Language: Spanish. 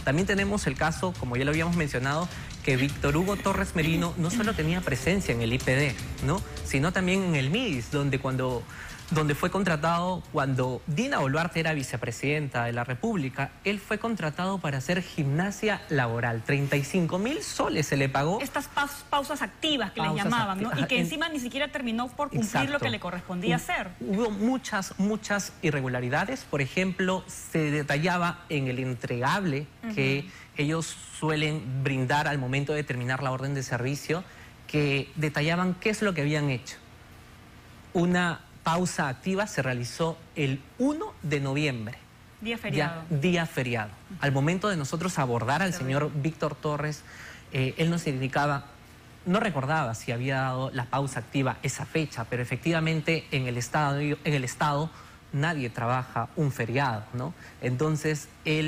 También tenemos el caso, como ya lo habíamos mencionado, que Víctor Hugo Torres Merino no solo tenía presencia en el IPD, ¿no?, sino también en el MIDIS, donde fue contratado cuando Dina Boluarte era vicepresidenta de la República. Él fue contratado para hacer gimnasia laboral. 35.000 soles se le pagó. Estas pausas activas que les llamaban, ¿no? Y que encima ni siquiera terminó por cumplir lo que le correspondía hacer. Hubo muchas irregularidades. Por ejemplo, se detallaba en el entregable que ellos suelen brindar al momento de terminar la orden de servicio, que detallaban qué es lo que habían hecho. Una pausa activa se realizó el 1 de noviembre. Día feriado. Día feriado. Al momento de nosotros abordar al señor Víctor Torres, él nos indicaba, no recordaba si había dado la pausa activa esa fecha, pero efectivamente en el Estado nadie trabaja un feriado, ¿no? Entonces él